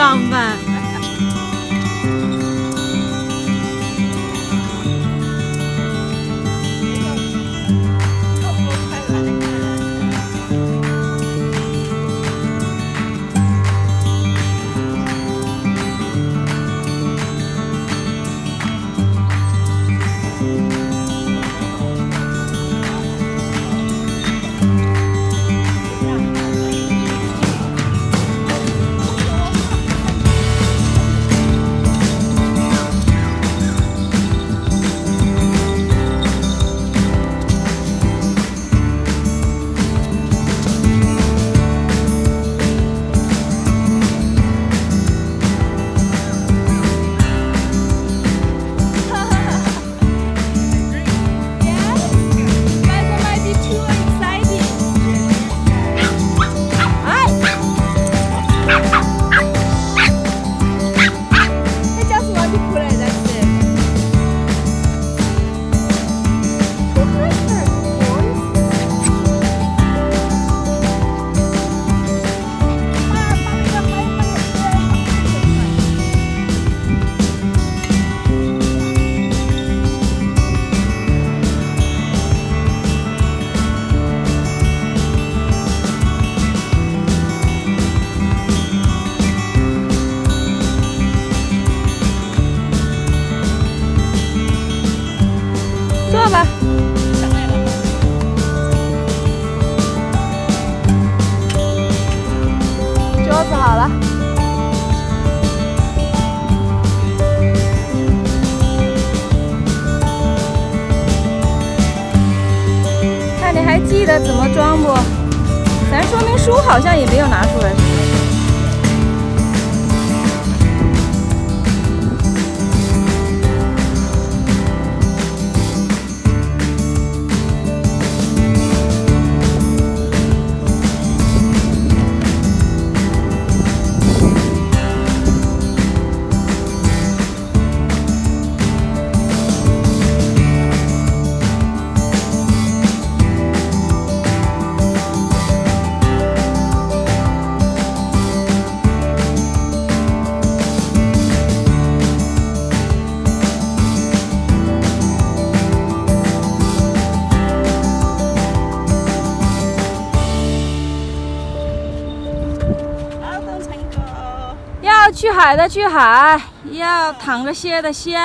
上班。坐吧。桌子好了。看你还记得怎么装不？咱说明书好像也没有拿出来。要去海的去海，要躺着歇的歇。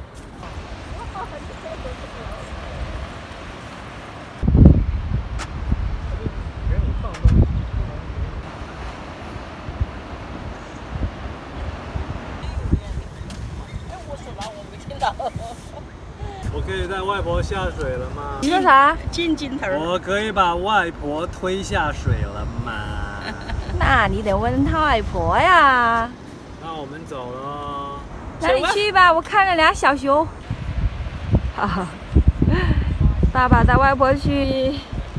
我可以带外婆下水了吗？ 你说啥？ 进金头。 我可以把外婆推下水了吗？ 那你得问他外婆呀。 那我们走了。 那你去吧，我看了俩小熊。哈哈，爸爸带外婆去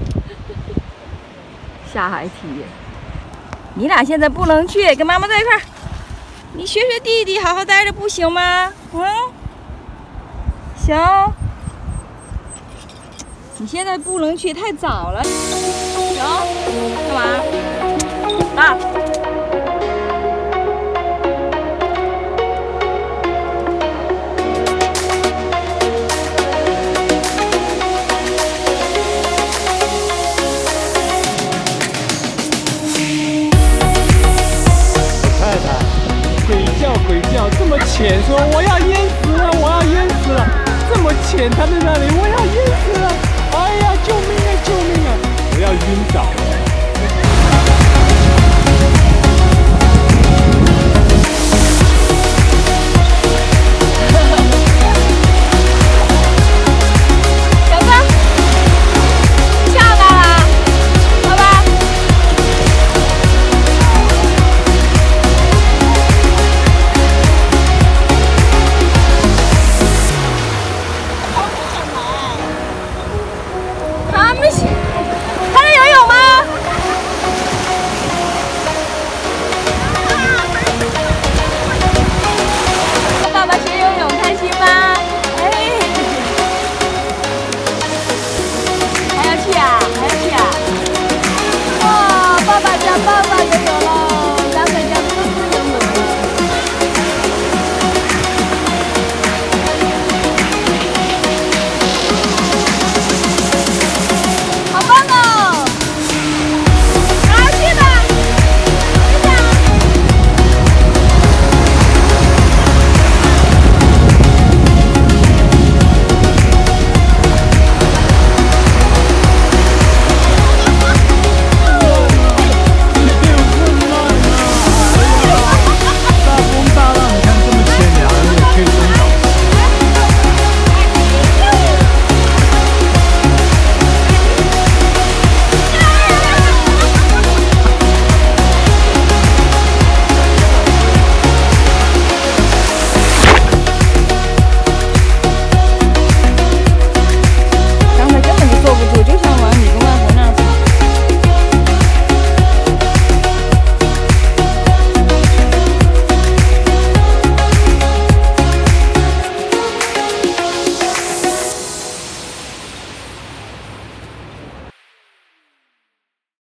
下海体验。你俩现在不能去，跟妈妈在一块儿。你学学弟弟，好好待着不行吗？嗯，行。你现在不能去，太早了。行，干嘛？啊！ 太太，鬼叫，这么浅，说我要淹死了，我要淹死了，这么浅，他在那里，我要